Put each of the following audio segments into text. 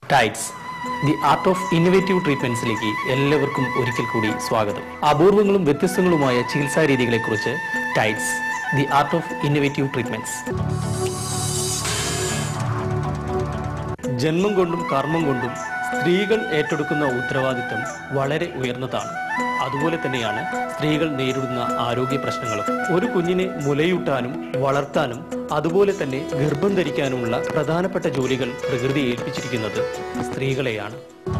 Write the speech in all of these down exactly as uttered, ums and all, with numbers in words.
Tides the art of innovative ട്രീറ്റ്മെന്റ്സിലേക്ക് എല്ലാവർക്കും ഒരിക്കൽ കൂടി സ്വാഗതം. അപൂർവങ്ങളും വ്യത്യസ്തങ്ങളുമായ ചികിത്സാ രീതികളെക്കുറിച്ച് ടൈറ്റ്സ് the art of innovative treatments. ജന്മം കൊണ്ടും കർമ്മം കൊണ്ടും സ്ത്രീകൾ ഏറ്റെടുക്കുന്ന ഉത്തരവാദിത്തം വളരെ ഉയർന്നതാണ്. അതുപോലെ തന്നെയാണ് സ്ത്രീകൾ നേരിടുന്ന ആരോഗ്യ പ്രശ്നങ്ങളും. ഒരു കുഞ്ഞിനെ മുലയൂട്ടാനും വളർത്താനും അതുപോലെ തന്നെ ഗർഭം ധരിക്കാനുമുള്ള പ്രധാനപ്പെട്ട ജോലികൾ പ്രകൃതി ഏൽപ്പിച്ചിരിക്കുന്നത് സ്ത്രീകളെയാണ്.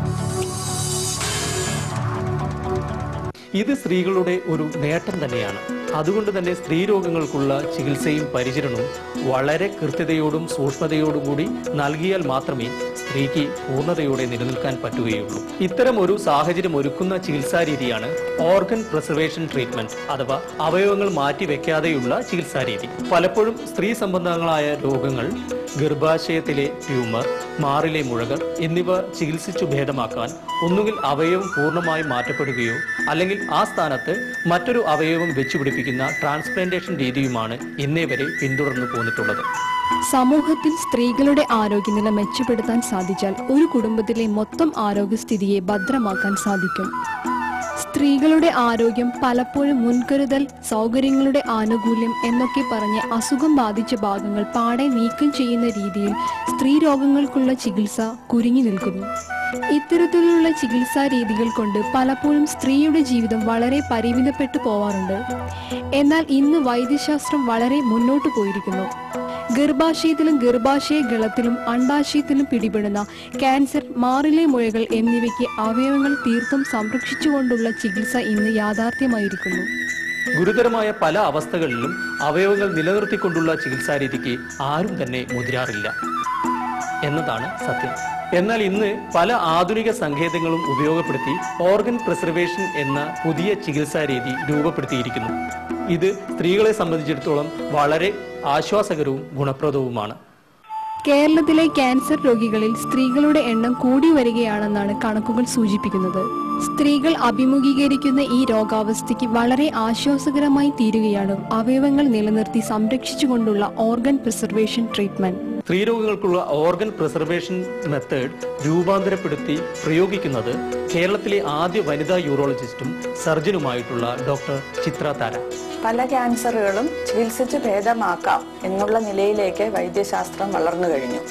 ഇത് സ്ത്രീകളുടെ ഒരു നേട്ടം തന്നെയാണ്. അതുകൊണ്ട് തന്നെ സ്ത്രീ രോഗങ്ങൾക്കുള്ള ചികിത്സയും പരിചരണവും വളരെ കൃത്യതയോടും സൂക്ഷ്മതയോടും കൂടി നൽകിയാൽ മാത്രമേ സ്ത്രീക്ക് പൂർണ്ണതയോടെ നിലനിൽക്കാൻ പറ്റുകയുള്ളൂ. ഇത്തരം ഒരു സാഹചര്യം ഒരുക്കുന്ന ചികിത്സാ രീതിയാണ് ഓർഗൻ പ്രിസർവേഷൻ ട്രീറ്റ്മെന്റ് അഥവാ അവയവങ്ങൾ മാറ്റിവെക്കാതെയുള്ള ചികിത്സാ രീതി. പലപ്പോഴും സ്ത്രീ സംബന്ധങ്ങളായ രോഗങ്ങൾ, ഗർഭാശയത്തിലെ ട്യൂമർ, മാറിലെ മുഴകൾ എന്നിവ ചികിത്സിച്ചു ഭേദമാക്കാൻ ഒന്നുകിൽ അവയവം പൂർണ്ണമായും മാറ്റപ്പെടുകയോ അല്ലെങ്കിൽ ആ സ്ഥാനത്ത് മറ്റൊരു അവയവം വെച്ചുപിടിപ്പിക്കുന്ന ട്രാൻസ്പ്ലാന്റേഷൻ രീതിയുമാണ് ഇന്നേ വരെ പിന്തുടർന്നു പോന്നിട്ടുള്ളത്. സമൂഹത്തിൽ സ്ത്രീകളുടെ ആരോഗ്യനില മെച്ചപ്പെടുത്താൻ സാധിച്ചാൽ ഒരു കുടുംബത്തിലെ മൊത്തം ആരോഗ്യസ്ഥിതിയെ ഭദ്രമാക്കാൻ സാധിക്കും. സ്ത്രീകളുടെ ആരോഗ്യം പലപ്പോഴും മുൻകരുതൽ, സൗകര്യങ്ങളുടെ ആനുകൂല്യം എന്നൊക്കെ പറഞ്ഞ് അസുഖം ബാധിച്ച ഭാഗങ്ങൾ പാടെ നീക്കം ചെയ്യുന്ന രീതിയിൽ സ്ത്രീ രോഗങ്ങൾക്കുള്ള ചികിത്സ കുരുങ്ങി നിൽക്കുന്നു. ഇത്തരത്തിലുള്ള ചികിത്സാ രീതികൾ കൊണ്ട് പലപ്പോഴും സ്ത്രീയുടെ ജീവിതം വളരെ പരിമിതപ്പെട്ടു പോവാറുണ്ട്. എന്നാൽ ഇന്ന് വൈദ്യശാസ്ത്രം വളരെ മുന്നോട്ട് പോയിരിക്കുന്നു. ഗർഭാശയത്തിലും ഗർഭാശയ ഗളത്തിലും അണ്ഡാശയത്തിലും പിടിപെടുന്ന ക്യാൻസർ, മാറിലെ മുഴകൾ എന്നിവയ്ക്ക് അവയവങ്ങൾ തീർത്തും സംരക്ഷിച്ചുകൊണ്ടുള്ള ചികിത്സ ഇന്ന് യാഥാർത്ഥ്യമായിരിക്കുന്നു. ഗുരുതരമായ പല അവസ്ഥകളിലും അവയവങ്ങൾ നിലനിർത്തിക്കൊണ്ടുള്ള ചികിത്സാ രീതിക്ക് ആരും തന്നെ മുതിരാറില്ല എന്നതാണ് സത്യം. എന്നാൽ ഇന്ന് പല ആധുനിക സങ്കേതങ്ങളും ഉപയോഗപ്പെടുത്തി ഓർഗൻ പ്രിസർവേഷൻ എന്ന പുതിയ ചികിത്സാ രീതി രൂപപ്പെടുത്തിയിരിക്കുന്നു. ഇത് സ്ത്രീകളെ സംബന്ധിച്ചിടത്തോളം വളരെ ആശ്വാസകരവും ഗുണപ്രദവുമാണ്. കേരളത്തിലെ ക്യാൻസർ രോഗികളിൽ സ്ത്രീകളുടെ എണ്ണം കൂടി വരികയാണെന്നാണ് കണക്കുകൾ സൂചിപ്പിക്കുന്നത്. സ്ത്രീകൾ അഭിമുഖീകരിക്കുന്ന ഈ രോഗാവസ്ഥയ്ക്ക് വളരെ ആശ്വാസകരമായി തീരുകയാണ് അവയവങ്ങൾ നിലനിർത്തി സംരക്ഷിച്ചുകൊണ്ടുള്ള ഓർഗൻ പ്രിസർവേഷൻ ട്രീറ്റ്മെന്റ്. സ്ത്രീരോഗങ്ങൾക്കുള്ള ഓർഗൻ പ്രിസർവേഷൻ മെത്തേഡ് രൂപാന്തരപ്പെടുത്തി പ്രയോഗിക്കുന്നത് കേരളത്തിലെ ആദ്യ വനിതാ യൂറോളജിസ്റ്റും സർജനുമായിട്ടുള്ള ഡോക്ടർ ചിത്രാധാര. പല ക്യാൻസറുകളും ചികിത്സിച്ച് ഭേദമാക്കാം എന്നുള്ള നിലയിലേക്ക് വൈദ്യശാസ്ത്രം വളർന്നു കഴിഞ്ഞു.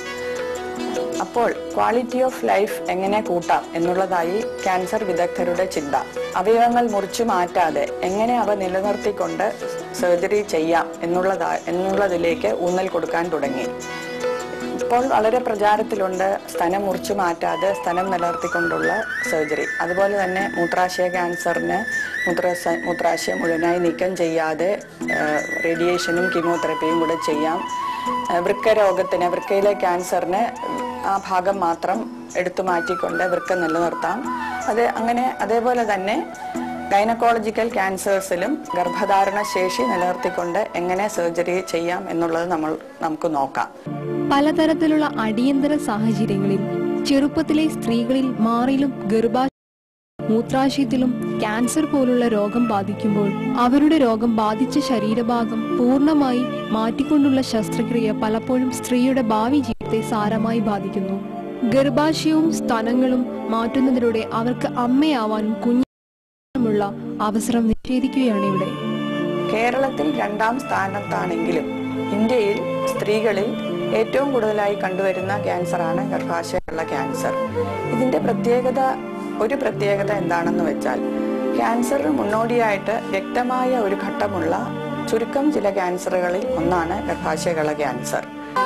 അപ്പോൾ ക്വാളിറ്റി ഓഫ് ലൈഫ് എങ്ങനെ കൂട്ടാം എന്നുള്ളതായി ക്യാൻസർ വിദഗ്ധരുടെ ചിന്ത. അവയവങ്ങൾ മുറിച്ചു മാറ്റാതെ എങ്ങനെ അവ നിലനിർത്തിക്കൊണ്ട് സർജറി ചെയ്യാം എന്നുള്ളതാ എന്നുള്ളതിലേക്ക് ഊന്നൽ കൊടുക്കാൻ തുടങ്ങി. ഇപ്പോൾ വളരെ പ്രചാരത്തിലുണ്ട് സ്തനം മുറിച്ചു മാറ്റാതെ സ്തനം നിലനിർത്തിക്കൊണ്ടുള്ള സർജറി. അതുപോലെ തന്നെ മൂത്രാശയ ക്യാൻസറിന് മൂത്രാശയ മൂത്രാശയം മുഴുവനായി നീക്കം ചെയ്യാതെ റേഡിയേഷനും കീമോതെറപ്പിയും കൂടെ ചെയ്യാം. വൃക്ക രോഗത്തിന്, വൃക്കയിലെ ക്യാൻസറിന് ആ ഭാഗം മാത്രം എടുത്തു മാറ്റിക്കൊണ്ട് വൃക്ക നിലനിർത്താം. അത് അങ്ങനെ അതേപോലെ തന്നെ ഗൈനക്കോളജിക്കൽ ക്യാൻസേഴ്സിലും ഗർഭധാരണ ശേഷി നിലനിർത്തിക്കൊണ്ട് എങ്ങനെ സർജറി ചെയ്യാം എന്നുള്ളത് നമ്മൾ നമുക്ക് നോക്കാം. പലതരത്തിലുള്ള അടിയന്തര സാഹചര്യങ്ങളിൽ ചെറുപ്പത്തിലെ സ്ത്രീകളിൽ മാറിലും ഗർഭാശയ മൂത്രാശയത്തിലും ക്യാൻസർ പോലുള്ള രോഗം ബാധിക്കുമ്പോൾ അവരുടെ രോഗം ബാധിച്ച ശരീരഭാഗം പൂർണ്ണമായി മാറ്റിക്കൊണ്ടുള്ള ശസ്ത്രക്രിയ പലപ്പോഴും സ്ത്രീയുടെ ഭാവി ജീവിതത്തെ സാരമായി ബാധിക്കുന്നു. ഗർഭാശയവും സ്തനങ്ങളും മാറ്റുന്നതിലൂടെ അവർക്ക് അമ്മയാവാനും കുഞ്ഞുമുള്ള അവസരം നിഷേധിക്കുകയാണ് ഇവിടെ. കേരളത്തിൽ രണ്ടാം സ്ഥാനത്താണെങ്കിലും ഇന്ത്യയിൽ സ്ത്രീകളിൽ ഏറ്റവും കൂടുതലായി കണ്ടുവരുന്ന ക്യാൻസറാണ് ഗർഭാശയമുള്ള ക്യാൻസർ. ഇതിന്റെ പ്രത്യേകത ഒരു പ്രത്യേകത എന്താണെന്ന് വെച്ചാൽ ക്യാൻസറിന് മുന്നോടിയായിട്ട് വ്യക്തമായ ഒരു ഘട്ടമുള്ള ചുരുക്കം ചില ക്യാൻസറുകളിൽ ഒന്നാണ് ഗർഭാശയമുള്ള ക്യാൻസർ.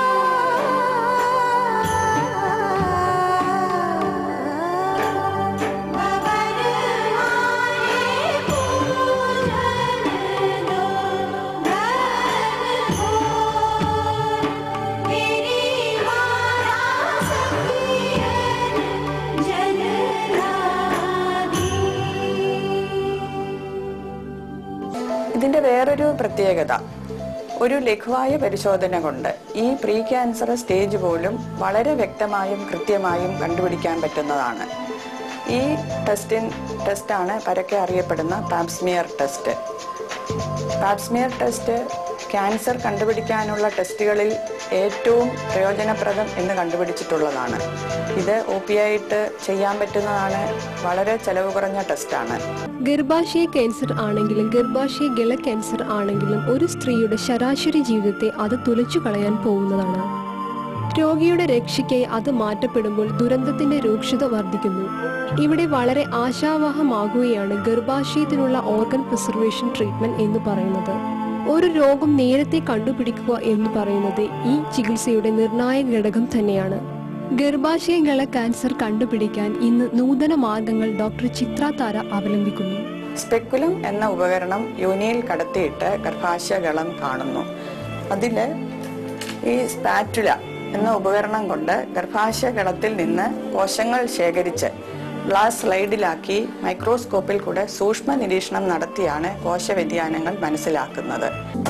ഇതിന്റെ വേറൊരു പ്രത്യേകത, ഒരു ലഘുവായ പരിശോധന കൊണ്ട് ഈ പ്രീ ക്യാൻസർ സ്റ്റേജ് പോലും വളരെ വ്യക്തമായും കൃത്യമായും കണ്ടുപിടിക്കാൻ പറ്റുന്നതാണ്. ഈ ടെസ്റ്റിൻ ടെസ്റ്റാണ് പരക്കെ അറിയപ്പെടുന്ന pap smear test. Pap smear test cancer കണ്ടുപിടിക്കാനുള്ള ടെസ്റ്റുകളിൽ ഏറ്റവും പ്രയോജനപ്രദം എന്ന് കണ്ടുപിടിച്ചിട്ടുള്ളതാണ്. ഇത് ഒ പി ആയിട്ട് ചെയ്യാൻ പറ്റുന്നതാണ്. വളരെ ചെലവ് കുറഞ്ഞ ടെസ്റ്റാണ്. ഗർഭാശയ ക്യാൻസർ ആണെങ്കിലും ഗർഭാശയ ഗള ക്യാൻസർ ആണെങ്കിലും ഒരു സ്ത്രീയുടെ ശരാശരി ജീവിതത്തെ അത് തുലച്ചു കളയാൻ പോകുന്നതാണ്. രോഗിയുടെ രക്ഷയ്ക്കായി അത് മാറ്റപ്പെടുമ്പോൾ ദുരന്തത്തിന്റെ രൂക്ഷത വർദ്ധിക്കുന്നു. ഇവിടെ വളരെ ആശാവഹമാകുകയാണ് ഗർഭാശയത്തിനുള്ള ഓർഗൻ പ്രിസർവേഷൻ ട്രീറ്റ്മെന്റ് എന്ന് പറയുന്നത്. ഒരു രോഗം നേരത്തെ കണ്ടുപിടിക്കുക എന്ന് പറയുന്നത് ഈ ചികിത്സയുടെ നിർണായക ഘടകം തന്നെയാണ്. ഗർഭാശയ ഗള ക്യാൻസർ കണ്ടുപിടിക്കാൻ ഇന്ന് നൂതന മാർഗങ്ങൾ ഡോക്ടർ ചിത്രാതാര അവലംബിക്കുന്നു. സ്പെക്കുലം എന്ന ഉപകരണം യോനിയിൽ കടത്തിയിട്ട് ഗർഭാശയ ഗളം കാണുന്നു. അതില് ഈ സ്പാറ്റുല എന്ന ഉപകരണം കൊണ്ട് ഗർഭാശയ ഗളത്തിൽ നിന്ന് കോശങ്ങൾ ശേഖരിച്ച് ഗ്ലാസ് സ്ലൈഡിലാക്കി മൈക്രോസ്കോപ്പിൽ കൂടെ സൂക്ഷ്മ നിരീക്ഷണം നടത്തിയാണ് കോശ വ്യതിയാനങ്ങൾ മനസ്സിലാക്കുന്നത്.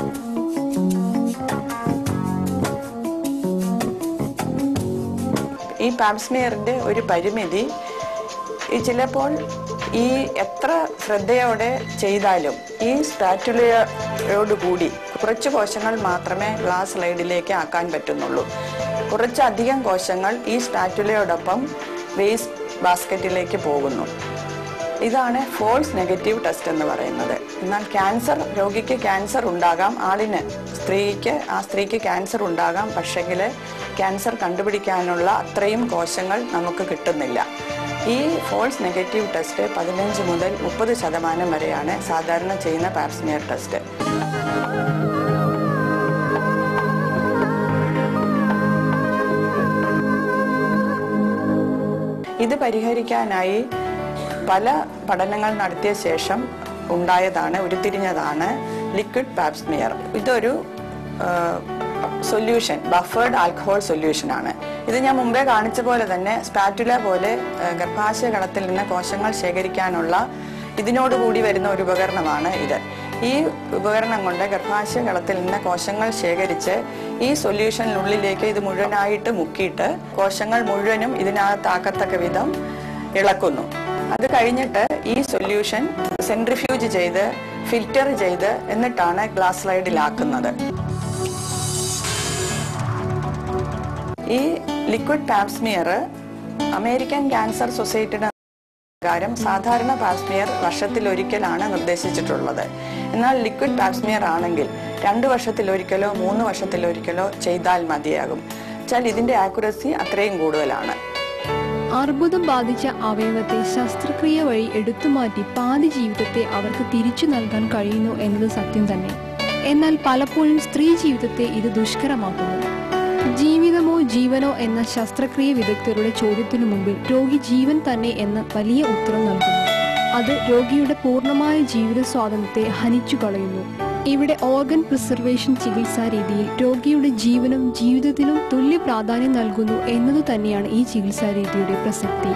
ഈ പാപ്സ്മിയറിന്റെ ഒരു പരിമിതി ഈ ചിലപ്പോൾ ഈ എത്ര ശ്രദ്ധയോടെ ചെയ്താലും ഈ സ്പാറ്റുലയോടുകൂടി കുറച്ച് കോശങ്ങൾ മാത്രമേ ഗ്ലാസ് സ്ലൈഡിലേക്ക് ആക്കാൻ പറ്റുന്നുള്ളൂ. കുറച്ചധികം കോശങ്ങൾ ഈ സ്പാറ്റുലയോടൊപ്പം വേസ്റ്റ് ബാസ്ക്കറ്റിലേക്ക് പോകുന്നു. ഇതാണ് ഫോൾസ് നെഗറ്റീവ് ടെസ്റ്റ് എന്ന് പറയുന്നത്. എന്നാൽ ക്യാൻസർ രോഗിക്ക് ക്യാൻസർ ഉണ്ടാകാം, ആളിന് സ്ത്രീക്ക് ആ സ്ത്രീക്ക് ക്യാൻസർ ഉണ്ടാകാം. പക്ഷെങ്കിൽ ക്യാൻസർ കണ്ടുപിടിക്കാനുള്ള അത്രയും കോശങ്ങൾ നമുക്ക് കിട്ടുന്നില്ല. ഈ ഫോൾസ് നെഗറ്റീവ് ടെസ്റ്റ് പതിനഞ്ച് മുതൽ മുപ്പത് ശതമാനം വരെയാണ് സാധാരണ ചെയ്യുന്ന പാപ്സ്മിയർ ടെസ്റ്റ്. ഇത് പരിഹരിക്കാനായി പല പഠനങ്ങൾ നടത്തിയ ശേഷം ഉണ്ടായതാണ് ഉരുത്തിരിഞ്ഞതാണ് ലിക്വിഡ് പാപ്സ്മിയർ. ഇതൊരു സൊല്യൂഷൻ, ബഫേർഡ് ആൽക്കഹോൾ സൊല്യൂഷൻ ആണ്. ഇത് ഞാൻ മുമ്പേ കാണിച്ച പോലെ തന്നെ സ്പാറ്റുല പോലെ ഗർഭാശയ ഗളത്തിൽ നിന്ന് കോശങ്ങൾ ശേഖരിക്കാനുള്ള ഇതിനോടുകൂടി വരുന്ന ഒരു ഉപകരണമാണ് ഇത്. ഈ ഉപകരണം കൊണ്ട് ഗർഭാശയ ഗളത്തിൽ നിന്ന് കോശങ്ങൾ ശേഖരിച്ച് ഈ സൊല്യൂഷനുള്ളിലേക്ക് ഇത് മുഴുവനായിട്ട് മുക്കിയിട്ട് കോശങ്ങൾ മുഴുവനും ഇതിനകത്താക്കത്തക്ക വിധം ഇളക്കുന്നു. അത് കഴിഞ്ഞിട്ട് ഈ സൊല്യൂഷൻ സെൻട്രിഫ്യൂജ് ചെയ്ത് ഫിൽറ്റർ ചെയ്ത് എന്നിട്ടാണ് ഗ്ലാസ് സ്ലൈഡിലാക്കുന്നത്. ഈ ലിക്വിഡ് പാപ്സ്മിയർ അമേരിക്കൻ ക്യാൻസർ സൊസൈറ്റിയുടെ പ്രകാരം സാധാരണ പാപ്സ്മിയർ വർഷത്തിലൊരിക്കലാണ് നിർദ്ദേശിച്ചിട്ടുള്ളത്. എന്നാൽ ലിക്വിഡ് പാപ്സ്മിയർ ആണെങ്കിൽ രണ്ട് വർഷത്തിലൊരിക്കലോ മൂന്ന് വർഷത്തിലൊരിക്കലോ ചെയ്താൽ മതിയാകും. വെച്ചാൽ ഇതിന്റെ ആക്യുറസി അത്രയും കൂടുതലാണ്. അർബുദം ബാധിച്ച അവയവത്തെ ശസ്ത്രക്രിയ വഴി എടുത്തുമാറ്റി പാതി ജീവിതത്തെ അവർക്ക് തിരിച്ചു നൽകാൻ കഴിയുന്നു എന്നത് സത്യം തന്നെ. എന്നാൽ പലപ്പോഴും സ്ത്രീ ജീവിതത്തെ ഇത് ദുഷ്കരമാക്കുന്നു. ജീവിതമോ ജീവനോ എന്ന ശസ്ത്രക്രിയ വിദഗ്ധരുടെ ചോദ്യത്തിനു മുമ്പിൽ രോഗി ജീവൻ തന്നെ എന്ന വലിയ ഉത്തരം നൽകുന്നു. അത് രോഗിയുടെ പൂർണ്ണമായ ജീവിത സ്വാതന്ത്ര്യത്തെ ഹനിച്ചു കളയുന്നു. ഇവിടെ ഓർഗൻ പ്രിസർവേഷൻ ചികിത്സാ രീതിയിൽ രോഗിയുടെ ജീവനും ജീവിതത്തിനും തുല്യ പ്രാധാന്യം നൽകുന്നു എന്നതു തന്നെയാണ് ഈ ചികിത്സാ രീതിയുടെ പ്രസക്തി.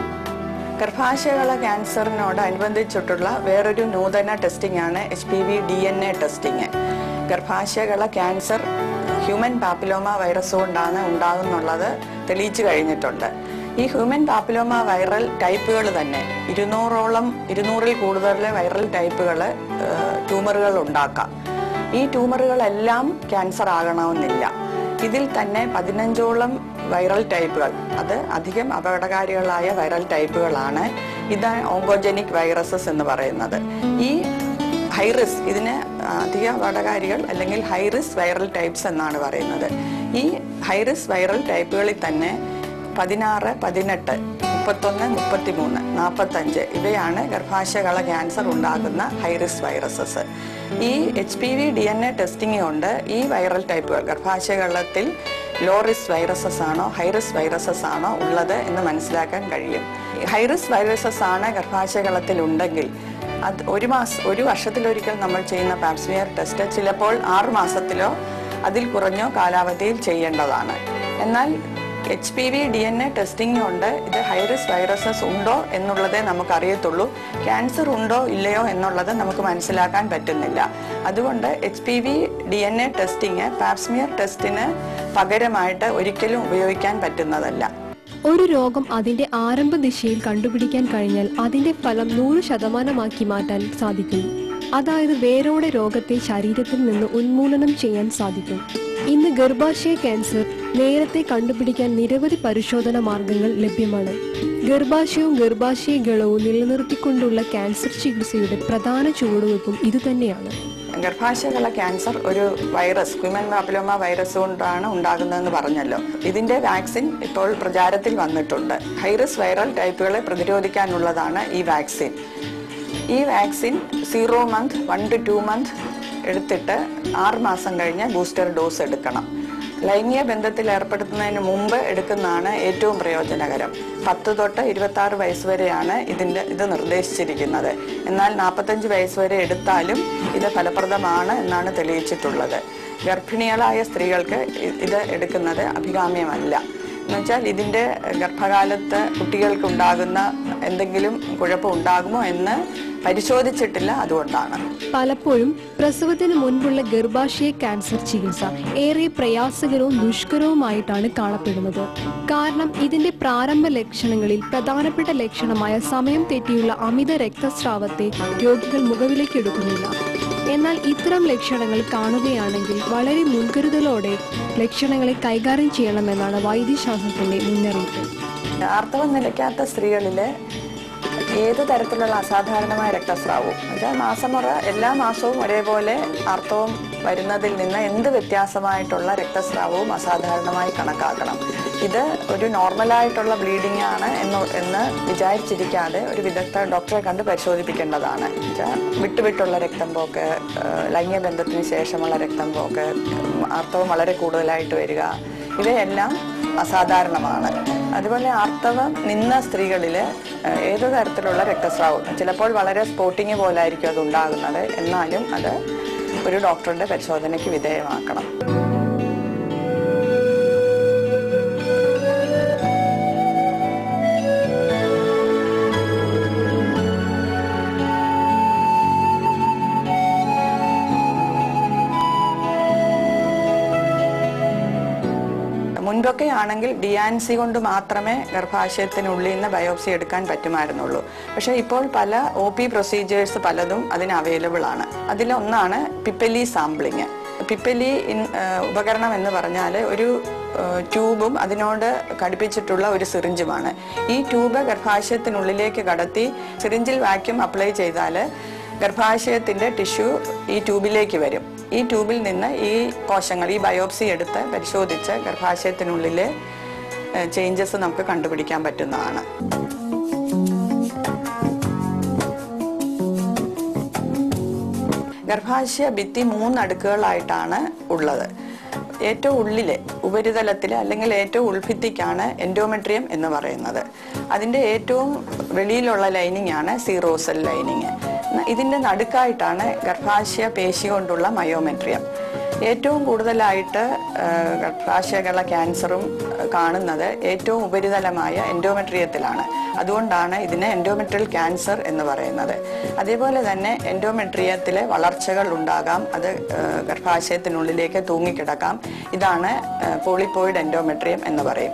ഗർഭാശയഗള ക്യാൻസറിനോട് അനുബന്ധിച്ചിട്ടുള്ള വേറൊരു നൂതന ടെസ്റ്റിംഗ് ആണ് H P V D N A testing. ഗർഭാശയഗള ക്യാൻസർ ഹ്യൂമൻ പാപ്പിലോമ വൈറസ് കൊണ്ടാണ് ഉണ്ടാകുന്നുള്ളത് തെളിയിച്ചു കഴിഞ്ഞിട്ടുണ്ട്. ഈ ഹ്യൂമൻ പാപ്പിലോമ വൈറൽ ടൈപ്പുകൾ തന്നെ ഇരുന്നൂറോളം ഇരുന്നൂറിൽ കൂടുതൽ വൈറൽ ടൈപ്പുകൾ ട്യൂമറുകൾ ഉണ്ടാക്കാം. ഈ ട്യൂമറുകളെല്ലാം ക്യാൻസർ ആകണമെന്നില്ല. ഇതിൽ തന്നെ പതിനഞ്ചോളം വൈറൽ ടൈപ്പുകൾ, അത് അധികം അപകടകാരികളായ വൈറൽ ടൈപ്പുകളാണ്. ഇതാണ് ഓങ്കോജനിക് വൈറസസ് എന്ന് പറയുന്നത്. ഈ ഹൈറിസ്, ഇതിന് അധിക അപകടകാരികൾ അല്ലെങ്കിൽ ഹൈറിസ് വൈറൽ ടൈപ്സ് എന്നാണ് പറയുന്നത്. ഈ ഹൈറിസ് വൈറൽ ടൈപ്പുകളിൽ തന്നെ പതിനാറ്, പതിനെട്ട്, മുപ്പത്തൊന്ന്, മുപ്പത്തിമൂന്ന്, നാൽപ്പത്തഞ്ച് ഇവയാണ് ഗർഭാശയഗള ക്യാൻസർ ഉണ്ടാകുന്ന ഹൈറിസ് വൈറസസ്. ഈ H P V D N A testing കൊണ്ട് ഈ വൈറൽ ടൈപ്പുകൾ ഗർഭാശയഗളത്തിൽ ലോ റിസ്ക് വൈറസസ് ആണോ ഹൈറിസ് വൈറസസ് ആണോ ഉള്ളത് എന്ന് മനസ്സിലാക്കാൻ കഴിയും. ഹൈറിസ് വൈറസസ് ആണ് ഗർഭാശയഗളത്തിൽ ഉണ്ടെങ്കിൽ അത് ഒരു മാസം ഒരു വർഷത്തിലൊരിക്കൽ നമ്മൾ ചെയ്യുന്ന പാപ്സ്മിയർ ടെസ്റ്റ് ചിലപ്പോൾ ആറു മാസത്തിലോ അതിൽ കുറഞ്ഞോ കാലാവധിയിൽ ചെയ്യേണ്ടതാണ്. എന്നാൽ H P V D N A testing കൊണ്ട് ഇത് ഹൈറിസ് വൈറസസ് ഉണ്ടോ എന്നുള്ളതേ നമുക്കറിയത്തുള്ളൂ. ക്യാൻസർ ഉണ്ടോ ഇല്ലയോ എന്നുള്ളത് നമുക്ക് മനസ്സിലാക്കാൻ പറ്റുന്നില്ല. അതുകൊണ്ട് H P V D N A testing pap smear ടെസ്റ്റിന് പകരമായിട്ട് ഒരിക്കലും ഉപയോഗിക്കാൻ പറ്റുന്നതല്ല. ഒരു രോഗം അതിന്റെ ആരംഭ ദിശയിൽ കണ്ടുപിടിക്കാൻ കഴിഞ്ഞാൽ അതിന്റെ ഫലം നൂറ് ശതമാനമാക്കി മാറ്റാൻ സാധിക്കും. അതായത് വേരോടെ രോഗത്തെ ശരീരത്തിൽ നിന്ന് ഉന്മൂലനം ചെയ്യാൻ സാധിക്കും. ഇന്ന് ഗർഭാശയ ക്യാൻസർ നേരത്തെ കണ്ടുപിടിക്കാൻ നിരവധി പരിശോധന മാർഗങ്ങൾ ലഭ്യമാണ്. ഗർഭാശയവും ഗർഭാശയ ഗളവും നിലനിർത്തിക്കൊണ്ടുള്ള ക്യാൻസർ ചികിത്സയുടെ പ്രധാന ചുവടുവയ്പും ഇതുതന്നെയാണ്. ഗർഭാശയകള ക്യാൻസർ ഒരു വൈറസ്, ഹ്യൂമൻ പാപ്പിലോമ വൈറസ് കൊണ്ടാണ് ഉണ്ടാകുന്നതെന്ന് പറഞ്ഞല്ലോ. ഇതിന്റെ വാക്സിൻ ഇപ്പോൾ പ്രചാരത്തിൽ വന്നിട്ടുണ്ട്. ഹൈറിസ്ക് വൈറൽ ടൈപ്പുകളെ പ്രതിരോധിക്കാനുള്ളതാണ് ഈ വാക്സിൻ. ഈ vaccine zero month one two two month എടുത്തിട്ട് ആറ് മാസം കഴിഞ്ഞ് ബൂസ്റ്റർ ഡോസ് എടുക്കണം. ലൈംഗിക ബന്ധത്തിൽ ഏർപ്പെടുത്തുന്നതിന് മുമ്പ് എടുക്കുന്നതാണ് ഏറ്റവും പ്രയോജനകരം. പത്ത് തൊട്ട് ഇരുപത്തി ആറ് വയസ്സ് വരെയാണ് ഇതിൻ്റെ ഇത് നിർദ്ദേശിച്ചിരിക്കുന്നത്. എന്നാൽ നാൽപ്പത്തഞ്ച് വയസ്സ് വരെ എടുത്താലും ഇത് ഫലപ്രദമാണ് എന്നാണ് തെളിയിച്ചിട്ടുള്ളത്. ഗർഭിണികളായ സ്ത്രീകൾക്ക് ഇത് എടുക്കുന്നത് അഭികാമ്യമല്ല. എന്നുവെച്ചാൽ ഇതിൻ്റെ ഗർഭകാലത്ത് കുട്ടികൾക്ക് ഉണ്ടാകുന്ന എന്തെങ്കിലും കുഴപ്പം ഉണ്ടാകുമോ എന്ന് പരിശോധിച്ചിട്ടില്ല, അതുകൊണ്ടാണ്. പലപ്പോഴും പ്രസവത്തിന് മുൻപുള്ള ഗർഭാശയ ക്യാൻസർ ചികിത്സ ഏറെ പ്രയാസകരവും ദുഷ്കരവുമായിട്ടാണ് കാണപ്പെടുന്നത്. കാരണം ഇതിന്റെ പ്രാരംഭ ലക്ഷണങ്ങളിൽ പ്രധാനപ്പെട്ട ലക്ഷണമായ സമയം തെറ്റിയുള്ള അമിത രക്തസ്രാവത്തെ രോഗികൾ മുഖവിലേക്കെടുക്കുന്നില്ല. എന്നാൽ ഇത്തരം ലക്ഷണങ്ങൾ കാണുകയാണെങ്കിൽ വളരെ മുൻകരുതലോടെ ലക്ഷണങ്ങളെ കൈകാര്യം ചെയ്യണമെന്നാണ് വൈദ്യശാസ്ത്രത്തിന്റെ മുന്നറിയിപ്പ്. ആർത്തവം നിലയ്ക്കാത്ത സ്ത്രീകളിലെ ഏത് തരത്തിലുള്ള അസാധാരണമായ രക്തസ്രാവവും, എന്നുവെച്ചാൽ മാസമുറ എല്ലാ മാസവും ഒരേപോലെ ആർത്തവം വരുന്നതിൽ നിന്ന് എന്ത് വ്യത്യാസമായിട്ടുള്ള രക്തസ്രാവവും അസാധാരണമായി കണക്കാക്കണം. ഇത് ഒരു നോർമലായിട്ടുള്ള ബ്ലീഡിംഗ് ആണ് എന്ന് എന്ന് വിചാരിച്ചിരിക്കാതെ ഒരു വിദഗ്ധ ഡോക്ടറെ കണ്ട് പരിശോധിപ്പിക്കേണ്ടതാണ്. എന്നുവെച്ചാൽ വിട്ടുവിട്ടുള്ള രക്തം പോക്ക്, ലൈംഗിക ബന്ധത്തിന് ശേഷമുള്ള രക്തം പോക്ക്, ആർത്തവം വളരെ കൂടുതലായിട്ട് വരിക, ഇവയെല്ലാം അസാധാരണമാണ്. അതുപോലെ ആർത്തവം നിന്ന സ്ത്രീകളിൽ ഏതു തരത്തിലുള്ള രക്തസ്രാവം, ചിലപ്പോൾ വളരെ സ്പോട്ടിങ് പോലായിരിക്കും അത് ഉണ്ടാകുന്നത്, എന്നാലും അത് ഒരു ഡോക്ടറുടെ പരിശോധനയ്ക്ക് വിധേയമാക്കണം. മുൻപൊക്കെ ആണെങ്കിൽ ഡി ആൻ സി കൊണ്ട് മാത്രമേ ഗർഭാശയത്തിനുള്ളിൽ നിന്ന് ബയോപ്സി എടുക്കാൻ പറ്റുമായിരുന്നുള്ളൂ. പക്ഷേ ഇപ്പോൾ പല ഒ പി പ്രൊസീജിയേഴ്സ് പലതും അതിന് അവൈലബിൾ ആണ്. അതിലൊന്നാണ് പിപ്പലി സാമ്പിളിങ്. പിപ്പലി ഉപകരണം എന്ന് പറഞ്ഞാൽ ഒരു ട്യൂബും അതിനോട് ഘടിപ്പിച്ചിട്ടുള്ള ഒരു സിറിഞ്ചുമാണ്. ഈ ട്യൂബ് ഗർഭാശയത്തിനുള്ളിലേക്ക് കടത്തി സിറിഞ്ചിൽ വാക്യൂം അപ്ലൈ ചെയ്താൽ ഗർഭാശയത്തിൻ്റെ ടിഷ്യൂ ഈ ട്യൂബിലേക്ക് വരും. ഈ ട്യൂബിൽ നിന്ന് ഈ കോശങ്ങൾ, ഈ ബയോപ്സി എടുത്ത് പരിശോധിച്ച് ഗർഭാശയത്തിനുള്ളിലെ ചേഞ്ചസ് നമുക്ക് കണ്ടുപിടിക്കാൻ പറ്റുന്നതാണ്. ഗർഭാശയ ഭിത്തി മൂന്നടുക്കുകളായിട്ടാണ് ഉള്ളത്. ഏറ്റവും ഉള്ളിലെ ഉപരിതലത്തിലെ അല്ലെങ്കിൽ ഏറ്റവും ഉൾഭിത്തിക്കാണ് എൻഡോമെട്രിയം എന്ന് പറയുന്നത്. അതിൻ്റെ ഏറ്റവും വെളിയിലുള്ള ലൈനിങ് ആണ് സീറോസെൽ ലൈനിങ്. ഇതിൻ്റെ നടുക്കായിട്ടാണ് ഗർഭാശയ പേശി കൊണ്ടുള്ള മയോമെട്രിയം. ഏറ്റവും കൂടുതലായിട്ട് ഗർഭാശയകള ക്യാൻസറും കാണുന്നത് ഏറ്റവും ഉപരിതലമായ എൻഡോമെട്രിയത്തിലാണ്. അതുകൊണ്ടാണ് ഇതിനെ എൻഡോമെട്രിയൽ ക്യാൻസർ എന്ന് പറയുന്നത്. അതേപോലെ തന്നെ എൻഡോമെട്രിയത്തിലെ വളർച്ചകൾ ഉണ്ടാകാം, അത് ഗർഭാശയത്തിനുള്ളിലേക്ക് തൂങ്ങിക്കിടക്കാം. ഇതാണ് പോളിപ്പോയിഡ് എൻഡോമെട്രിയം എന്ന് പറയും.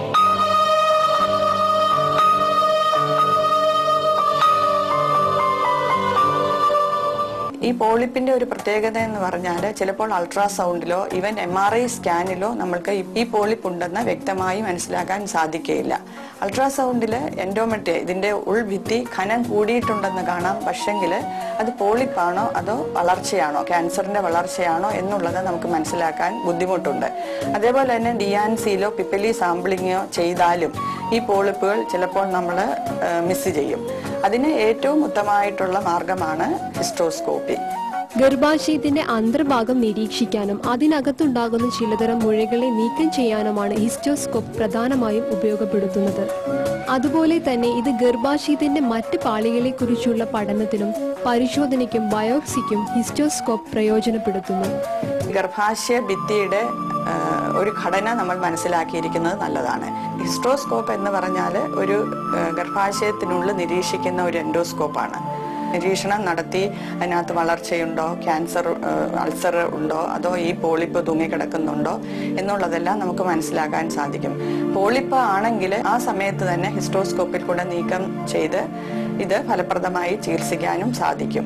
ഈ പോളിപ്പിന്റെ ഒരു പ്രത്യേകത എന്ന് പറഞ്ഞാൽ ചിലപ്പോൾ അൾട്രാസൗണ്ടിലോ ഈവൻ എം ആർ ഐ സ്കാനിലോ നമ്മൾക്ക് ഈ പോളിപ്പ് ഉണ്ടെന്ന് വ്യക്തമായി മനസ്സിലാക്കാൻ സാധിക്കുകയില്ല. അൾട്രാസൗണ്ടിൽ എൻഡോമെട്രിയ ഇതിന്റെ ഉൾഭിത്തി ഘനം കൂടിയിട്ടുണ്ടെന്ന് കാണാം. പക്ഷെങ്കിൽ അത് പോളിപ്പാണോ അതോ വളർച്ചയാണോ, ക്യാൻസറിന്റെ വളർച്ചയാണോ എന്നുള്ളത് നമുക്ക് മനസ്സിലാക്കാൻ ബുദ്ധിമുട്ടുണ്ട്. അതേപോലെ തന്നെ ഡി ആൻ സിയിലോ പിപ്പലി സാമ്പിളിങ്ങോ ചെയ്താലും ഈ പോളിപ്പുകൾ ചിലപ്പോൾ നമ്മൾ മിസ് ചെയ്യും. അതിന് ഏറ്റവും ഉത്തമമായിട്ടുള്ള മാർഗമാണ് ഹിസ്റ്റോസ്കോപ്പി. ഗർഭാശയത്തിന്റെ അന്തർഭാഗം നിരീക്ഷിക്കാനും അതിനകത്തുണ്ടാകുന്ന ചിലതരം മുഴകളെ നീക്കം ചെയ്യാനുമാണ് ഹിസ്റ്റോസ്കോപ്പ് പ്രധാനമായും ഉപയോഗപ്പെടുത്തുന്നത്. അതുപോലെ തന്നെ ഇത് ഗർഭാശയത്തിന്റെ മറ്റ് പാളികളെ കുറിച്ചുള്ള പഠനത്തിനും പരിശോധനയ്ക്കും ബയോപ്സിക്കും ഹിസ്റ്റോസ്കോപ്പ് പ്രയോജനപ്പെടുത്തുന്നു. ഗർഭാശയ ഭിത്തിയുടെ ഒരു ഘടന നമ്മൾ മനസ്സിലാക്കിയിരിക്കുന്നത് നല്ലതാണ്. ഹിസ്റ്റോസ്കോപ്പ് എന്ന് പറഞ്ഞാൽ ഒരു ഗർഭാശയത്തിനുള്ളിൽ നിരീക്ഷിക്കുന്ന ഒരു എൻഡോസ്കോപ്പാണ്. നിരീക്ഷണം നടത്തി അതിനകത്ത് വളർച്ചയുണ്ടോ, ക്യാൻസർ അൾസർ ഉണ്ടോ, അതോ ഈ പോളിപ്പ് തൂങ്ങിക്കിടക്കുന്നുണ്ടോ എന്നുള്ളതെല്ലാം നമുക്ക് മനസ്സിലാക്കാൻ സാധിക്കും. പോളിപ്പ് ആണെങ്കിൽ ആ സമയത്ത് തന്നെ ഹിസ്റ്റോസ്കോപ്പിൽ കൂടെ നീക്കം ചെയ്ത് ഇത് ഫലപ്രദമായി ചികിത്സിക്കാനും സാധിക്കും.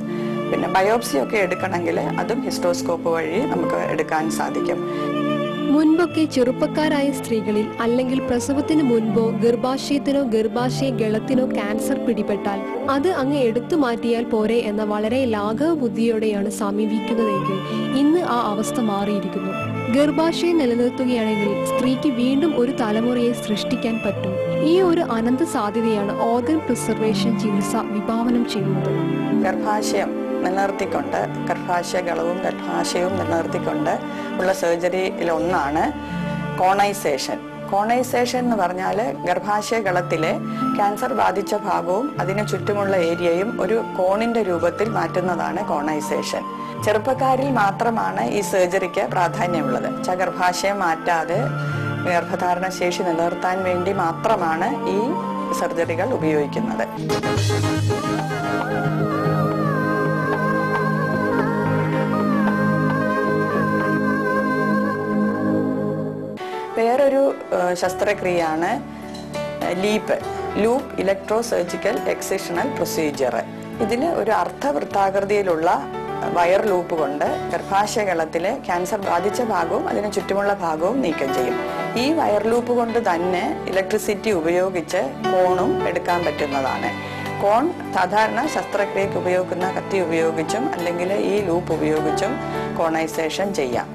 പിന്നെ ബയോപ്സി ഒക്കെ എടുക്കണമെങ്കിൽ അതും ഹിസ്റ്റോസ്കോപ്പ് വഴി നമുക്ക് എടുക്കാൻ സാധിക്കും. മുൻപൊക്കെ ചെറുപ്പക്കാരായ സ്ത്രീകളിൽ അല്ലെങ്കിൽ പ്രസവത്തിന് മുൻപോ ഗർഭാശയത്തിനോ ഗർഭാശയ ഗളത്തിനോ ക്യാൻസർ പിടിപെട്ടാൽ അത് അങ്ങ് എടുത്തു മാറ്റിയാൽ പോരെ എന്ന വളരെ ലാഘവ ബുദ്ധിയോടെയാണ് സമീപിക്കുന്നതെങ്കിൽ ഇന്ന് ആ അവസ്ഥ മാറിയിരിക്കുന്നു. ഗർഭാശയം നിലനിർത്തുകയാണെങ്കിൽ സ്ത്രീക്ക് വീണ്ടും ഒരു തലമുറയെ സൃഷ്ടിക്കാൻ പറ്റും. ഈ ഒരു അനന്ത സാധ്യതയാണ് ഓർഗൻ പ്രിസർവേഷൻ ചികിത്സ വിഭാവനം ചെയ്യുന്നത്. ഗർഭാശയം നിലനിർത്തിക്കൊണ്ട് ഗർഭാശയ ഗളവും ഗർഭാശയവും നിലനിർത്തിക്കൊണ്ട് ഉള്ള സർജറിയിൽ ഒന്നാണ് കോണൈസേഷൻ. കോണൈസേഷൻ എന്ന് പറഞ്ഞാൽ ഗർഭാശയ ഗളത്തിലെ ക്യാൻസർ ബാധിച്ച ഭാഗവും അതിനു ചുറ്റുമുള്ള ഏരിയയും ഒരു കോണിന്റെ രൂപത്തിൽ മാറ്റുന്നതാണ് കോണൈസേഷൻ. ചെറുപ്പക്കാരിൽ മാത്രമാണ് ഈ സർജറിക്ക് പ്രാധാന്യമുള്ളത്. ഗർഭാശയം മാറ്റാതെ ഗർഭധാരണ ശേഷി നിലനിർത്താൻ വേണ്ടി മാത്രമാണ് ഈ സർജറികൾ ഉപയോഗിക്കുന്നത്. വേറൊരു ശസ്ത്രക്രിയയാണ് LEEP loop electro surgical excisional procedure. ഇതിൽ ഒരു അർദ്ധവൃത്താകൃതിയിലുള്ള വയർ ലൂപ്പ് കൊണ്ട് ഗർഭാശയഗളത്തിലെ ക്യാൻസർ ബാധിച്ച ഭാഗവും അതിന് ചുറ്റുമുള്ള ഭാഗവും നീക്കം ചെയ്യും. ഈ വയർ ലൂപ്പ് കൊണ്ട് തന്നെ ഇലക്ട്രിസിറ്റി ഉപയോഗിച്ച് കോണും എടുക്കാൻ പറ്റുന്നതാണ്. കോൺ സാധാരണ ശസ്ത്രക്രിയക്ക് ഉപയോഗിക്കുന്ന കത്തി ഉപയോഗിച്ചും അല്ലെങ്കിൽ ഈ ലൂപ്പ് ഉപയോഗിച്ചും കോണൈസേഷൻ ചെയ്യാം.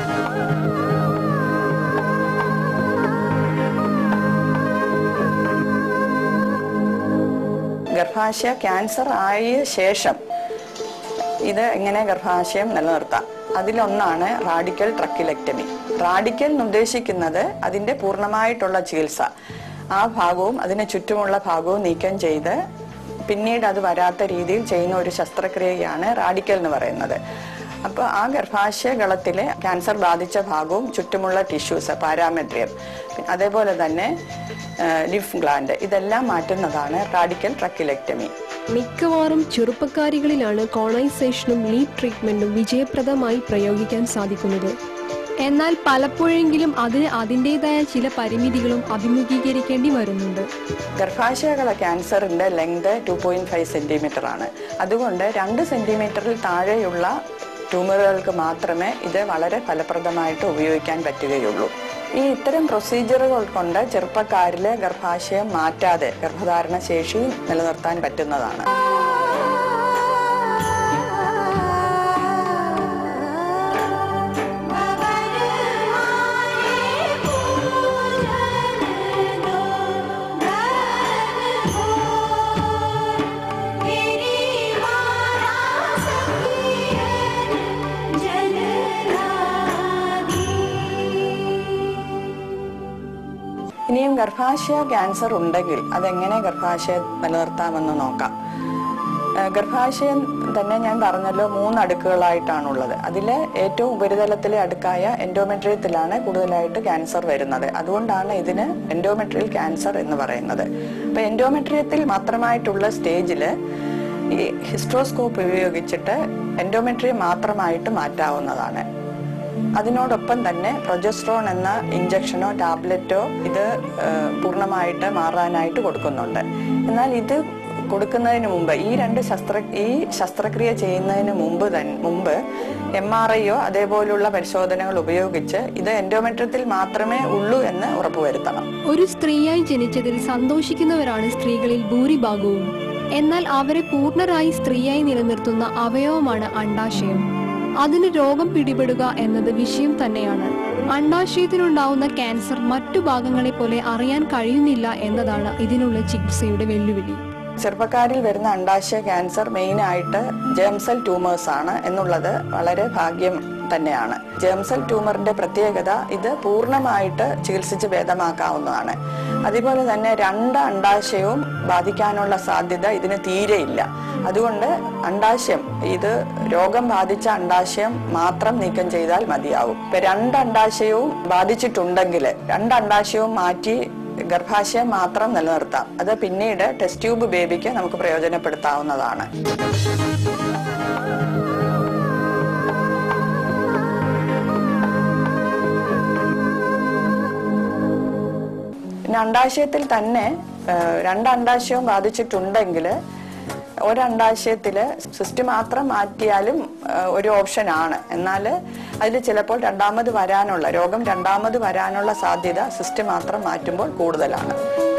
ഗർഭാശയ ക്യാൻസർ ആയ ശേഷം ഇത് എങ്ങനെ ഗർഭാശയം നിലനിർത്താം? അതിലൊന്നാണ് റാഡിക്കൽ ട്രക്കിലെക്ടമി. റാഡിക്കൽ എന്ന് ഉദ്ദേശിക്കുന്നത് അതിന്റെ പൂർണ്ണമായിട്ടുള്ള ചികിത്സ. ആ ഭാഗവും അതിന് ചുറ്റുമുള്ള ഭാഗവും നീക്കം ചെയ്ത് പിന്നീട് അത് വരാത്ത രീതിയിൽ ചെയ്യുന്ന ഒരു ശസ്ത്രക്രിയയാണ് റാഡിക്കൽ എന്ന് പറയുന്നത്. അപ്പോൾ ആ ഗർഭാശയ ഗളത്തിലെ ക്യാൻസർ ബാധിച്ച ഭാഗവും ചുറ്റുമുള്ള ടിഷ്യൂസ്, പാരാമെട്രിയം, അതേപോലെ തന്നെ ലിഫ് ഗ്ലാൻഡ്, ഇതെല്ലാം മാറ്റുന്നതാണ് റാഡിക്കൽ ട്രക്കിലെക്ടമി. മിക്കവാറും ചെറുപ്പക്കാരികളിലാണ് കോണൈസേഷനും ലീപ്പ് ട്രീറ്റ്മെന്റും വിജയപ്രദമായി പ്രയോഗിക്കാൻ സാധിക്കുന്നത്. എന്നാൽ പലപ്പോഴെങ്കിലും അതിന് അതിൻ്റെതായ ചില പരിമിതികളും അഭിമുഖീകരിക്കേണ്ടി വരുന്നുണ്ട്. ഗർഭാശയകള ക്യാൻസറിന്റെ length two point five centimetre ആണ്. അതുകൊണ്ട് രണ്ട് സെന്റിമീറ്ററിൽ താഴെയുള്ള ട്യൂമറുകൾക്ക് മാത്രമേ ഇത് വളരെ ഫലപ്രദമായിട്ട് ഉപയോഗിക്കാൻ പറ്റുകയുള്ളൂ. ഈ ഇത്തരം പ്രൊസീജിയറുകൾ കൊണ്ട് ചെറുപ്പക്കാരിലെ ഗർഭാശയം മാറ്റാതെ ഗർഭധാരണ ശേഷി നിലനിർത്താൻ പറ്റുന്നതാണ്. ഇനിയും ഗർഭാശയ ക്യാൻസർ ഉണ്ടെങ്കിൽ അതെങ്ങനെ ഗർഭാശയം നിലനിർത്താമെന്ന് നോക്കാം. ഗർഭാശയം തന്നെ ഞാൻ പറഞ്ഞല്ലോ മൂന്ന് അടുക്കുകളായിട്ടാണുള്ളത്. അതിൽ ഏറ്റവും ഉപരിതലത്തിലെ അടുക്കായ എൻഡോമെട്രിയത്തിലാണ് കൂടുതലായിട്ട് ക്യാൻസർ വരുന്നത്. അതുകൊണ്ടാണ് ഇതിന് എൻഡോമെട്രിയൽ ക്യാൻസർ എന്ന് പറയുന്നത്. അപ്പൊ എൻഡോമെട്രിയത്തിൽ മാത്രമായിട്ടുള്ള സ്റ്റേജിൽ ഈ ഹിസ്റ്റോസ്കോപ്പ് ഉപയോഗിച്ചിട്ട് എൻഡോമെട്രിയം മാത്രമായിട്ട് മാറ്റാവുന്നതാണ്. അതിനോടൊപ്പം തന്നെ പ്രൊജസ്ട്രോൺ എന്ന ഇഞ്ചക്ഷനോ ടാബ്ലറ്റോ ഇത് പൂർണ്ണമായിട്ട് മാറാനായിട്ട് കൊടുക്കുന്നുണ്ട്. എന്നാൽ ഇത് കൊടുക്കുന്നതിന് മുമ്പ് ഈ രണ്ട് ശസ്ത്ര ഈ ശസ്ത്രക്രിയ ചെയ്യുന്നതിന് മുമ്പ് തന്നെ മുമ്പ് എം ആർ ഐയോ അതേപോലുള്ള പരിശോധനകൾ ഉപയോഗിച്ച് ഇത് എൻഡോമെട്രിയത്തിൽ മാത്രമേ ഉള്ളൂ എന്ന് ഉറപ്പുവരുത്തണം. ഒരു സ്ത്രീയായി ജനിച്ചതിൽ സന്തോഷിക്കുന്നവരാണ് സ്ത്രീകളിൽ ഭൂരിഭാഗവും. എന്നാൽ അവരെ പൂർണ്ണരായി സ്ത്രീയായി നിലനിർത്തുന്ന അവയവമാണ് അണ്ഡാശയം. അതിന് രോഗം പിടിപെടുക എന്നത് വിഷയം തന്നെയാണ്. അണ്ഡാശയത്തിനുണ്ടാവുന്ന ക്യാൻസർ മറ്റു ഭാഗങ്ങളെ പോലെ അറിയാൻ കഴിയുന്നില്ല എന്നതാണ് ഇതിനുള്ള ചികിത്സയുടെ വെല്ലുവിളി. ചെറുപ്പക്കാരിൽ വരുന്ന അണ്ഡാശയ ക്യാൻസർ മെയിനായിട്ട് ജേം സെൽ ട്യൂമേഴ്സ് ആണ് എന്നുള്ളത് വളരെ ഭാഗ്യം തന്നെയാണ്. ജേം സെൽ ട്യൂമറിന്റെ പ്രത്യേകത ഇത് പൂർണ്ണമായിട്ട് ചികിത്സിച്ച് ഭേദമാക്കാവുന്നതാണ്. അതുപോലെ തന്നെ രണ്ട് അണ്ഡാശയവും ബാധിക്കാനുള്ള സാധ്യത ഇതിന് തീരെയില്ല. അതുകൊണ്ട് അണ്ഡാശയം ഇത് രോഗം ബാധിച്ച അണ്ഡാശയം മാത്രം നീക്കം ചെയ്താൽ മതിയാവും. ഇപ്പൊ രണ്ട് അണ്ഡാശയവും ബാധിച്ചിട്ടുണ്ടെങ്കിൽ രണ്ട് അണ്ഡാശയവും മാറ്റി ഗർഭാശയം മാത്രം നിലനിർത്താം. അത് പിന്നീട് ടെസ്റ്റ് ട്യൂബ് ബേബിക്ക് നമുക്ക് പ്രയോജനപ്പെടുത്താവുന്നതാണ്. പിന്നെ അണ്ഡാശയത്തിൽ തന്നെ രണ്ട് അണ്ഡാശയവും ബാധിച്ചിട്ടുണ്ടെങ്കിൽ ഒരണ്ടാശയത്തില് സിസ്റ്റ് മാത്രം മാറ്റിയാലും ഒരു ഓപ്ഷനാണ്. എന്നാൽ അതിൽ ചിലപ്പോൾ രണ്ടാമത് വരാനുള്ള രോഗം രണ്ടാമത് വരാനുള്ള സാധ്യത സിസ്റ്റ് മാത്രം മാറ്റുമ്പോൾ കൂടുതലാണ്.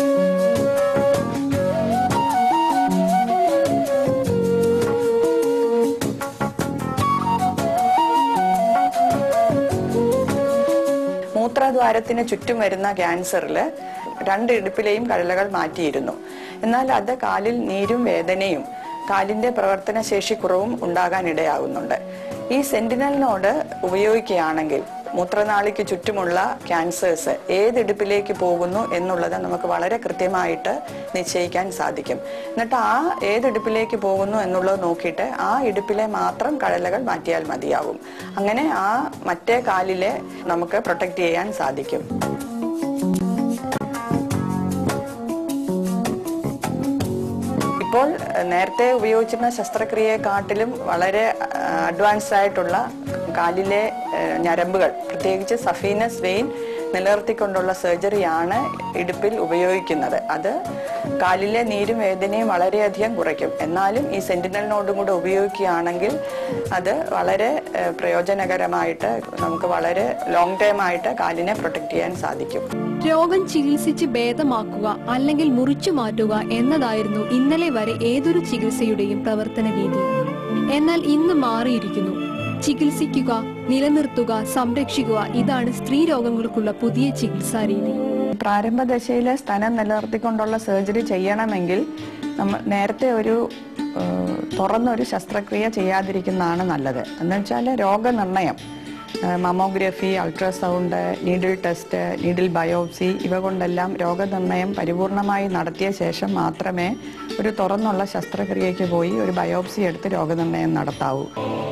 മൂത്രദ്വാരത്തിന് ചുറ്റും വരുന്ന ക്യാൻസറിൽ രണ്ട് ഇടുപ്പിലെയും കഴലകൾ മാറ്റിയിരുന്നു. എന്നാൽ അത് കാലിൽ നീരും വേദനയും കാലിന്റെ പ്രവർത്തനശേഷി കുറവും ഉണ്ടാകാനിടയാകുന്നുണ്ട്. ഈ സെന്റിനൽ നോഡ് ഉപയോഗിക്കുകയാണെങ്കിൽ മൂത്രനാളിക്ക് ചുറ്റുമുള്ള ക്യാൻസേഴ്സ് ഏതിടുപ്പിലേക്ക് പോകുന്നു എന്നുള്ളത് നമുക്ക് വളരെ കൃത്യമായിട്ട് നിശ്ചയിക്കാൻ സാധിക്കും. എന്നിട്ട് ആ ഏതിടുപ്പിലേക്ക് പോകുന്നു എന്നുള്ളത് നോക്കിയിട്ട് ആ ഇടുപ്പിലെ മാത്രം കഴലകൾ മാറ്റിയാൽ മതിയാവും. അങ്ങനെ ആ മറ്റേ കാലിലെ നമുക്ക് പ്രൊട്ടക്ട് ചെയ്യാൻ സാധിക്കും. ഇപ്പോൾ നേരത്തെ ഉപയോഗിച്ചിരുന്ന ശസ്ത്രക്രിയയെക്കാട്ടിലും വളരെ അഡ്വാൻസ്ഡ് ആയിട്ടുള്ള കാലിലെ ഞരമ്പുകൾ, പ്രത്യേകിച്ച് സഫീനസ് വെയിൻ നിലനിർത്തിക്കൊണ്ടുള്ള സർജറിയാണ് ഇടുപ്പിൽ ഉപയോഗിക്കുന്നത്. അത് കാലിലെ നീരും വേദനയും വളരെയധികം കുറയ്ക്കും. എന്നാലും ഈ സെന്റിനൽ നോഡും കൂടെ ഉപയോഗിക്കുകയാണെങ്കിൽ അത് വളരെ പ്രയോജനകരമായിട്ട് നമുക്ക് വളരെ ലോങ് ടൈം ആയിട്ട് കാലിനെ പ്രൊട്ടക്ട് ചെയ്യാൻ സാധിക്കും. രോഗം ചികിത്സിച്ച് ഭേദമാക്കുക അല്ലെങ്കിൽ മുറിച്ചു മാറ്റുക എന്നതായിരുന്നു ഇന്നലെ വരെ ഏതൊരു ചികിത്സയുടെയും പ്രവർത്തന രീതി. എന്നാൽ ഇന്ന് മാറിയിരിക്കുന്നു. ചികിത്സിക്കുക, നിലനിർത്തുക, സംരക്ഷിക്കുക, ഇതാണ് സ്ത്രീ രോഗങ്ങൾക്കുള്ള പുതിയ ചികിത്സാ രീതി. പ്രാരംഭദശയിലെ സ്തനം നിലനിർത്തിക്കൊണ്ടുള്ള സർജറി ചെയ്യണമെങ്കിൽ നമ്മൾ നേരത്തെ ഒരു തുറന്നൊരു ശസ്ത്രക്രിയ ചെയ്യാതിരിക്കുന്നതാണ് നല്ലത്. എന്ന് വെച്ചാൽ രോഗനിർണയം, mammography, ultrasound, needle test, needle biopsy ഇവ കൊണ്ടെല്ലാം രോഗനിർണയം പരിപൂർണമായി നടത്തിയ ശേഷം മാത്രമേ ഒരു തുറന്നുള്ള ശസ്ത്രക്രിയയ്ക്ക് പോയി ഒരു ബയോപ്സി എടുത്ത് രോഗനിർണയം നടത്താവൂ.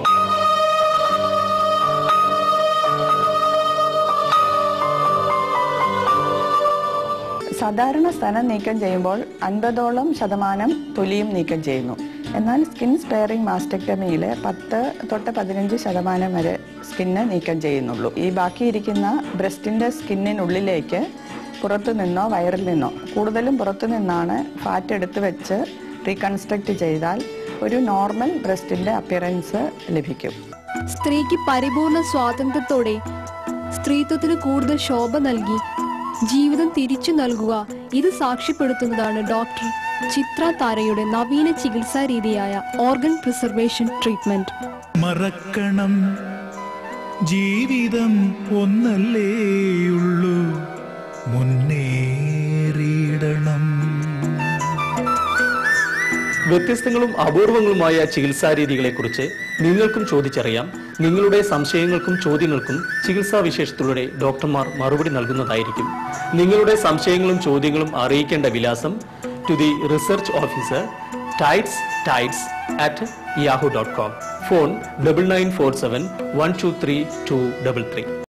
സാധാരണ സ്തനം നീക്കം ചെയ്യുമ്പോൾ അൻപതോളം ശതമാനം തൊലിയും നീക്കം ചെയ്യുന്നു. എന്നാൽ സ്കിൻ സ്പെയറിംഗ് മാസ്റ്റക്ടമിയിൽ പത്ത് തൊട്ട് പതിനഞ്ച് ശതമാനം വരെ സ്കിന്ന് നീക്കം ചെയ്യുന്നുള്ളൂ. ഈ ബാക്കിയിരിക്കുന്ന ബ്രസ്റ്റിൻ്റെ സ്കിന്നിനുള്ളിലേക്ക് പുറത്തു നിന്നോ വയറിൽ നിന്നോ, കൂടുതലും പുറത്തു നിന്നാണ് ഫാറ്റ് എടുത്ത് വെച്ച് റീകൺസ്ട്രക്ട് ചെയ്താൽ ഒരു നോർമൽ ബ്രസ്റ്റിൻ്റെ അപ്പിയറൻസ് ലഭിക്കും. സ്ത്രീക്ക് പരിപൂർണ സ്വാതന്ത്ര്യത്തോടെ സ്ത്രീത്വത്തിന് കൂടുതൽ ശോഭ നൽകി ജീവിതം തിരിച്ചു നൽകുക, ഇത് സാക്ഷ്യപ്പെടുത്തുന്നതാണ് ഡോക്ടർ ചിത്രാതാരയുടെ നവീന ചികിത്സാ രീതിയായ ഓർഗൻ പ്രിസർവേഷൻ ട്രീറ്റ്മെന്റ്. മറക്കണം ജീവിതം ഒന്നല്ലേയുള്ളൂ, മുന്നേറിയിടണം. വ്യത്യസ്തങ്ങളും അപൂർവങ്ങളുമായ ചികിത്സാ രീതികളെക്കുറിച്ച് നിങ്ങൾക്കും ചോദിച്ചറിയാം. നിങ്ങളുടെ സംശയങ്ങൾക്കും ചോദ്യങ്ങൾക്കും ചികിത്സാ വിശേഷത്തിലൂടെ ഡോക്ടർമാർ മറുപടി നൽകുന്നതായിരിക്കും. നിങ്ങളുടെ സംശയങ്ങളും ചോദ്യങ്ങളും അറിയിക്കേണ്ട വിലാസം: ടു ദി റിസർച്ച് ഓഫീസർ, ടൈറ്റ്സ് ടൈറ്റ്സ് at Yahoo dot com. Phone double nine four seven one two three two double three.